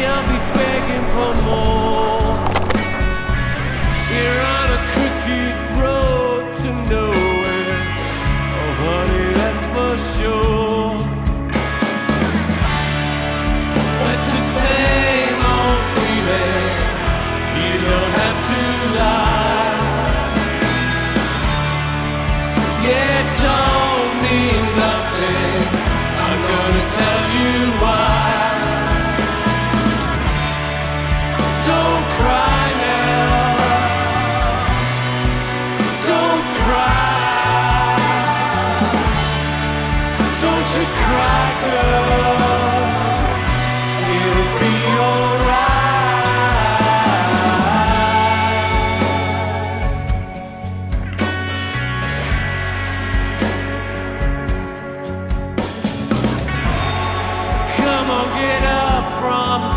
I'll be begging for more. You're on a crooked road to nowhere. Oh, honey, that's for sure. It's the same old feeling. You don't have to lie. Yeah, it don't mean nothing. I'm gonna tell you why. Don't cry now. Don't cry. Don't you cry, girl. It'll be alright. Come on, get up from